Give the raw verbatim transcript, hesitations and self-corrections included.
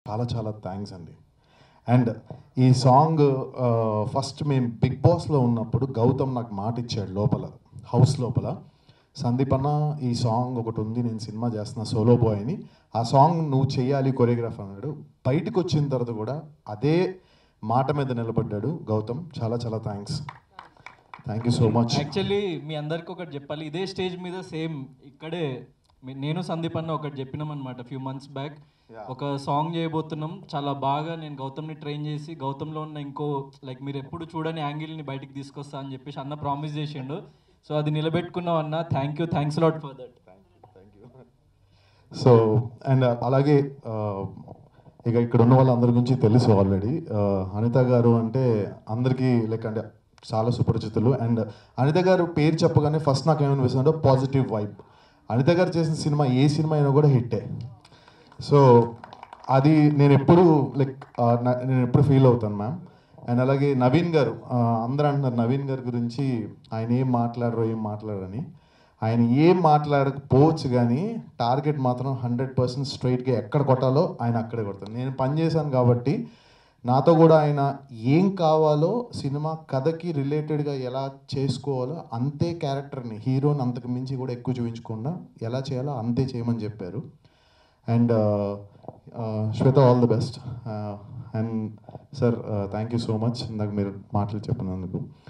చాలా చాలా థ్యాంక్స్ అండి. అండ్ ఈ సాంగ్ ఫస్ట్ మేము బిగ్ బాస్లో ఉన్నప్పుడు గౌతమ్ నాకు మాట ఇచ్చాడు లోపల, హౌస్ లోపల, సందీప్ అన్న ఈ సాంగ్ ఒకటి ఉంది, నేను సినిమా చేస్తున్నా సోలో బాయ్ అని, ఆ సాంగ్ నువ్వు చేయాలి కొరియోగ్రాఫ్ అన్నాడు. బయటకు వచ్చిన తర్వాత కూడా అదే మాట మీద నిలబడ్డాడు గౌతమ్. చాలా చాలా thanks, thank you so much. Actually మీ అందరికి ఒకటి చెప్పాలి, ఇదే స్టేజ్ మీద సేమ్ ఇక్కడే మీ- నేను సందీప్ అన్న ఒకటి చెప్పినాం అనమాట ఫ్యూ మంత్స్ బ్యాక్. ఒక సాంగ్ చేయబోతున్నాం, చాలా బాగా నేను గౌతమ్ని ట్రైన్ చేసి గౌతమ్లో ఉన్న ఇంకో లైక్ మీరు ఎప్పుడు చూడని యాంగిల్ని బయటికి తీసుకొస్తా అని చెప్పేసి అన్న ప్రామిస్ చేసిండు. సో అది నిలబెట్టుకున్నాం అన్న. Thank you, thanks lot for that. So and అలాగే ఆ, ఇక ఇక్కడ ఉన్న వాళ్ళందరి గురించి తెలుసు ఆల్రెడీ. అనిత గారు అంటే అందరికీ లైక్ అంటే చాలా సుపరిచితులు. అండ్ అనిత గారు పేరు చెప్పగానే ఫస్ట్ నాకు ఏమనిపిస్తుంది అంటే పాజిటివ్ వైబ్. అనిత గారు చేసిన సినిమా ఏ సినిమా అయినా కూడా హిట్టే. సో అది నేను ఎప్పుడు లైక్ నేను ఎప్పుడు ఫీల్ అవుతాను మ్యామ్. అండ్ అలాగే నవీన్ గారు, ఆ, అందరూ అంటున్నారు నవీన్ గారి గురించి ఆయన ఏం మాట్లాడరు ఏం మాట్లాడరని. ఆయన ఏం మాట్లాడకపోవచ్చు కానీ టార్గెట్ మాత్రం హండ్రెడ్ పర్సెంట్ స్ట్రైట్గా ఎక్కడ కొట్టాలో ఆయన అక్కడే కొడతాను. నేను పని చేశాను కాబట్టి నాతో కూడా ఆయన ఏం కావాలో సినిమా కథకి రిలేటెడ్గా ఎలా చేసుకోవాలో అంతే క్యారెక్టర్ని, హీరోని అంతకు మించి కూడా ఎక్కువ చూపించకుండా ఎలా చేయాలో అంతే చేయమని చెప్పారు. And Shweta, all the best. And sir thank you so much ఇందాక మీరు మాటలు చెప్పినందుకు.